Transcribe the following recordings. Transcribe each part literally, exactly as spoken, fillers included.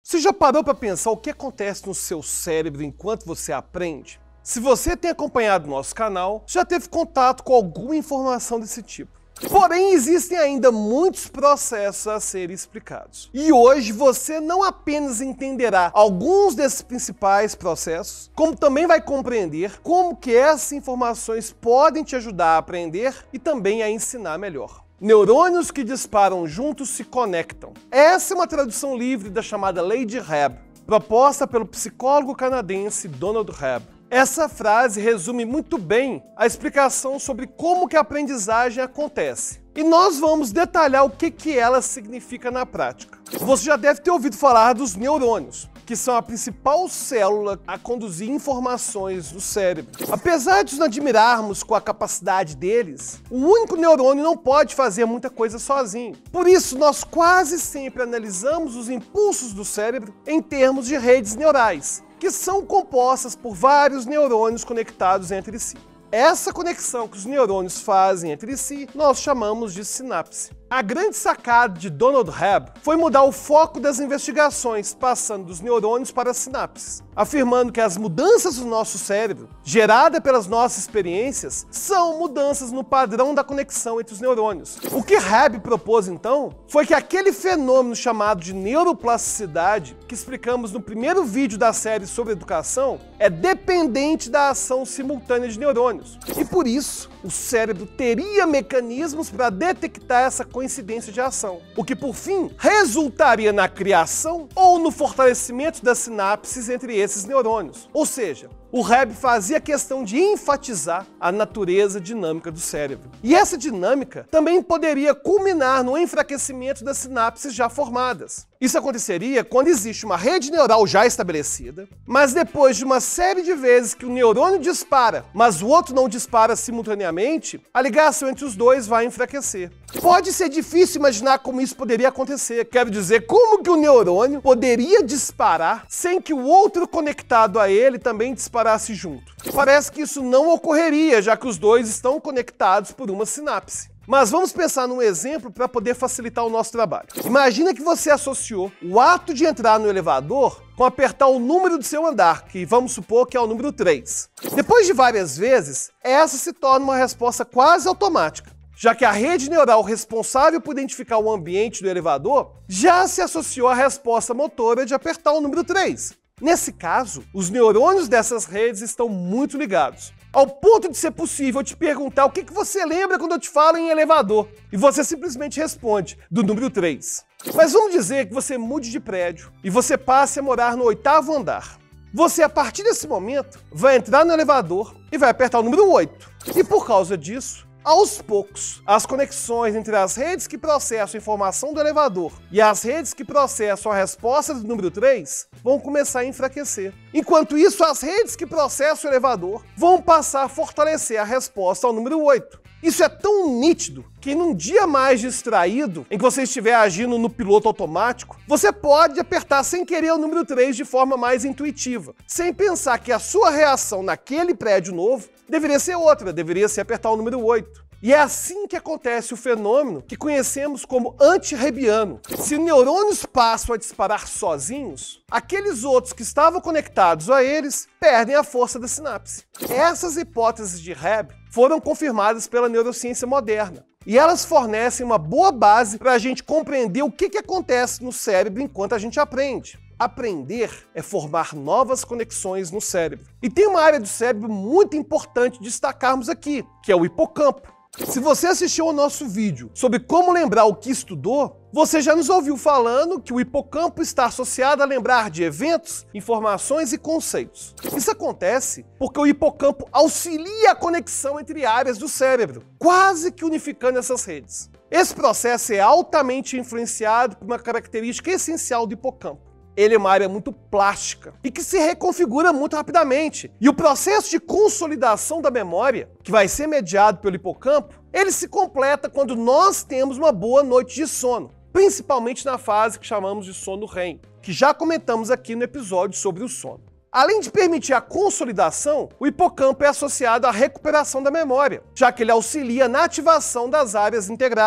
Você já parou para pensar o que acontece no seu cérebro enquanto você aprende? Se você tem acompanhado nosso canal, já teve contato com alguma informação desse tipo. Porém, existem ainda muitos processos a serem explicados. E hoje você não apenas entenderá alguns desses principais processos, como também vai compreender como que essas informações podem te ajudar a aprender e também a ensinar melhor. Neurônios que disparam juntos se conectam. Essa é uma tradução livre da chamada Lei de Hebb, proposta pelo psicólogo canadense Donald Hebb. Essa frase resume muito bem a explicação sobre como que a aprendizagem acontece. E nós vamos detalhar o que que ela significa na prática. Você já deve ter ouvido falar dos neurônios, que são a principal célula a conduzir informações do cérebro. Apesar de nos admirarmos com a capacidade deles, o único neurônio não pode fazer muita coisa sozinho. Por isso, nós quase sempre analisamos os impulsos do cérebro em termos de redes neurais, que são compostas por vários neurônios conectados entre si. Essa conexão que os neurônios fazem entre si, nós chamamos de sinapse. A grande sacada de Donald Hebb foi mudar o foco das investigações, passando dos neurônios para as sinapses, afirmando que as mudanças do nosso cérebro, geradas pelas nossas experiências, são mudanças no padrão da conexão entre os neurônios. O que Hebb propôs então foi que aquele fenômeno chamado de neuroplasticidade, que explicamos no primeiro vídeo da série sobre educação, é dependente da ação simultânea de neurônios. E por isso, o cérebro teria mecanismos para detectar essa coincidência de ação, o que por fim resultaria na criação ou no fortalecimento das sinapses entre esses neurônios. Ou seja, o Hebb fazia questão de enfatizar a natureza dinâmica do cérebro. E essa dinâmica também poderia culminar no enfraquecimento das sinapses já formadas. Isso aconteceria quando existe uma rede neural já estabelecida, mas depois de uma série de vezes que o neurônio dispara, mas o outro não dispara simultaneamente, a ligação entre os dois vai enfraquecer. Pode ser difícil imaginar como isso poderia acontecer. Quero dizer, como que o neurônio poderia disparar sem que o outro conectado a ele também disparasse junto? Parece que isso não ocorreria, já que os dois estão conectados por uma sinapse. Mas vamos pensar num exemplo para poder facilitar o nosso trabalho. Imagina que você associou o ato de entrar no elevador com apertar o número do seu andar, que vamos supor que é o número três. Depois de várias vezes, essa se torna uma resposta quase automática, já que a rede neural responsável por identificar o ambiente do elevador já se associou à resposta motora de apertar o número três. Nesse caso, os neurônios dessas redes estão muito ligados, ao ponto de ser possível te perguntar o que que você lembra quando eu te falo em elevador, e você simplesmente responde do número três. Mas vamos dizer que você mude de prédio e você passe a morar no oitavo andar. Você, a partir desse momento, vai entrar no elevador e vai apertar o número oito. E por causa disso, aos poucos, as conexões entre as redes que processam a informação do elevador e as redes que processam a resposta do número três vão começar a enfraquecer. Enquanto isso, as redes que processam o elevador vão passar a fortalecer a resposta ao número oito. Isso é tão nítido que num dia mais distraído, em que você estiver agindo no piloto automático, você pode apertar sem querer o número três de forma mais intuitiva, sem pensar que a sua reação naquele prédio novo deveria ser outra, deveria ser apertar o número oito. E é assim que acontece o fenômeno que conhecemos como anti-hebbiano. Se neurônios passam a disparar sozinhos, aqueles outros que estavam conectados a eles perdem a força da sinapse. Essas hipóteses de Hebb foram confirmadas pela neurociência moderna. E elas fornecem uma boa base para a gente compreender o que que acontece no cérebro enquanto a gente aprende. Aprender é formar novas conexões no cérebro. E tem uma área do cérebro muito importante de destacarmos aqui, que é o hipocampo. Se você assistiu ao nosso vídeo sobre como lembrar o que estudou, você já nos ouviu falando que o hipocampo está associado a lembrar de eventos, informações e conceitos. Isso acontece porque o hipocampo auxilia a conexão entre áreas do cérebro, quase que unificando essas redes. Esse processo é altamente influenciado por uma característica essencial do hipocampo. Ele é uma área muito plástica e que se reconfigura muito rapidamente. E o processo de consolidação da memória, que vai ser mediado pelo hipocampo, ele se completa quando nós temos uma boa noite de sono, principalmente na fase que chamamos de sono R E M, que já comentamos aqui no episódio sobre o sono. Além de permitir a consolidação, o hipocampo é associado à recuperação da memória, já que ele auxilia na ativação das áreas integradas.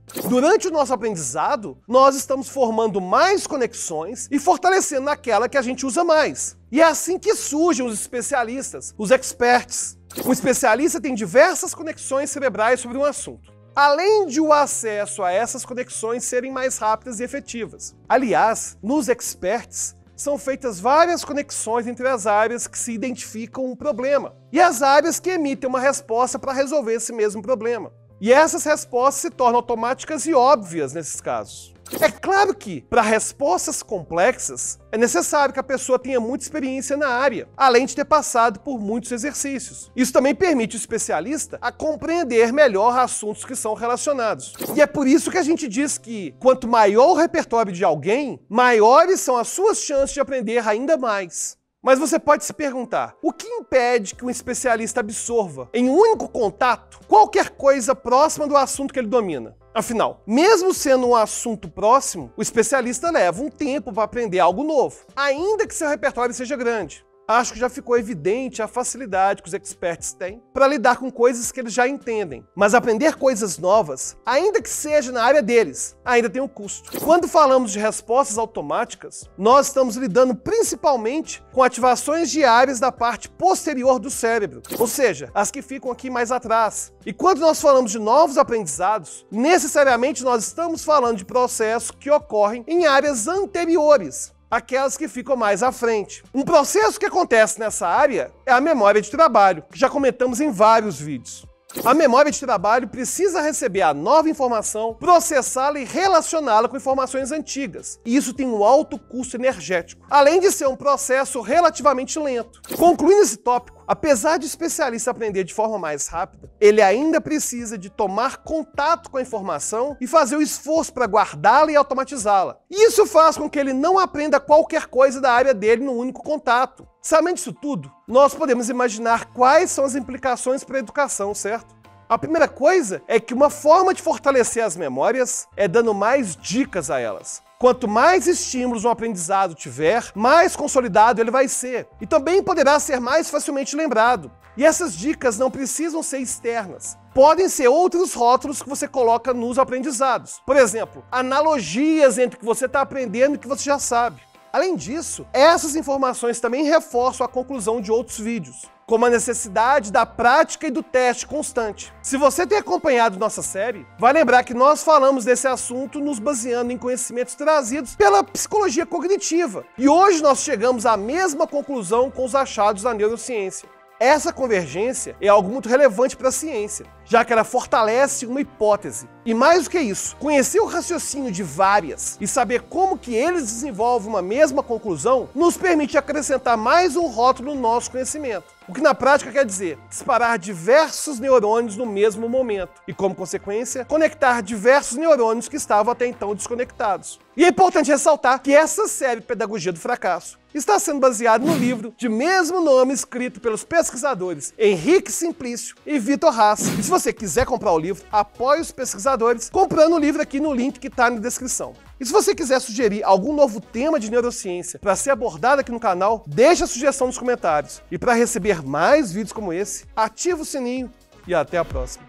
Durante o nosso aprendizado, nós estamos formando mais conexões e fortalecendo aquela que a gente usa mais. E é assim que surgem os especialistas, os experts. Um especialista tem diversas conexões cerebrais sobre um assunto, além de o acesso a essas conexões serem mais rápidas e efetivas. Aliás, nos experts, são feitas várias conexões entre as áreas que se identificam um problema e as áreas que emitem uma resposta para resolver esse mesmo problema. E essas respostas se tornam automáticas e óbvias nesses casos. É claro que, para respostas complexas, é necessário que a pessoa tenha muita experiência na área, além de ter passado por muitos exercícios. Isso também permite o especialista a compreender melhor assuntos que são relacionados. E é por isso que a gente diz que, quanto maior o repertório de alguém, maiores são as suas chances de aprender ainda mais. Mas você pode se perguntar, o que impede que um especialista absorva, em um único contato, qualquer coisa próxima do assunto que ele domina? Afinal, mesmo sendo um assunto próximo, o especialista leva um tempo para aprender algo novo, ainda que seu repertório seja grande. Acho que já ficou evidente a facilidade que os experts têm para lidar com coisas que eles já entendem. Mas aprender coisas novas, ainda que seja na área deles, ainda tem um custo. Quando falamos de respostas automáticas, nós estamos lidando principalmente com ativações diárias da parte posterior do cérebro, ou seja, as que ficam aqui mais atrás. E quando nós falamos de novos aprendizados, necessariamente nós estamos falando de processos que ocorrem em áreas anteriores, aquelas que ficam mais à frente. Um processo que acontece nessa área é a memória de trabalho, que já comentamos em vários vídeos. A memória de trabalho precisa receber a nova informação, processá-la e relacioná-la com informações antigas. E isso tem um alto custo energético, além de ser um processo relativamente lento. Concluindo esse tópico, apesar de o especialista aprender de forma mais rápida, ele ainda precisa de tomar contato com a informação e fazer o esforço para guardá-la e automatizá-la. Isso faz com que ele não aprenda qualquer coisa da área dele no único contato. Sabendo disso tudo, nós podemos imaginar quais são as implicações para a educação, certo? A primeira coisa é que uma forma de fortalecer as memórias é dando mais dicas a elas. Quanto mais estímulos um aprendizado tiver, mais consolidado ele vai ser. E também poderá ser mais facilmente lembrado. E essas dicas não precisam ser externas. Podem ser outros rótulos que você coloca nos aprendizados. Por exemplo, analogias entre o que você está aprendendo e o que você já sabe. Além disso, essas informações também reforçam a conclusão de outros vídeos, como a necessidade da prática e do teste constante. Se você tem acompanhado nossa série, vai lembrar que nós falamos desse assunto nos baseando em conhecimentos trazidos pela psicologia cognitiva. E hoje nós chegamos à mesma conclusão com os achados da neurociência. Essa convergência é algo muito relevante para a ciência, já que ela fortalece uma hipótese. E mais do que isso, conhecer o raciocínio de várias e saber como que eles desenvolvem uma mesma conclusão nos permite acrescentar mais um rótulo no nosso conhecimento. O que na prática quer dizer disparar diversos neurônios no mesmo momento e, como consequência, conectar diversos neurônios que estavam até então desconectados. E é importante ressaltar que essa série Pedagogia do Fracasso está sendo baseada no livro de mesmo nome escrito pelos pesquisadores Henrique Simplício e Vitor Haas. E se você quiser comprar o livro, apoie os pesquisadores comprando o livro aqui no link que está na descrição. E se você quiser sugerir algum novo tema de neurociência para ser abordado aqui no canal, deixe a sugestão nos comentários. E para receber mais vídeos como esse, ativa o sininho e até a próxima.